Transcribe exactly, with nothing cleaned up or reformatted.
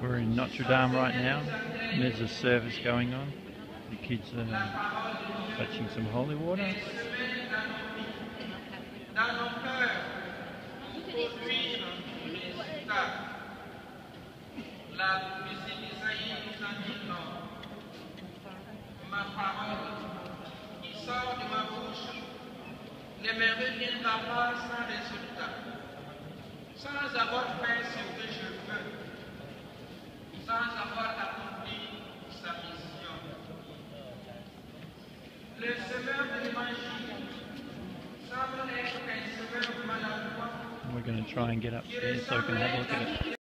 We're in Notre Dame right now, and there's a service going on. The kids are touching some holy water. Ma parole qui sort de ma bouche ne me reviendra pas sans résultat, sans avoir fait ce que je veux, sans avoir accompli sa mission. Le semeur de l'évangile semble être un semeur maladroit. We're going to try and get upstairs so we can have a look at it.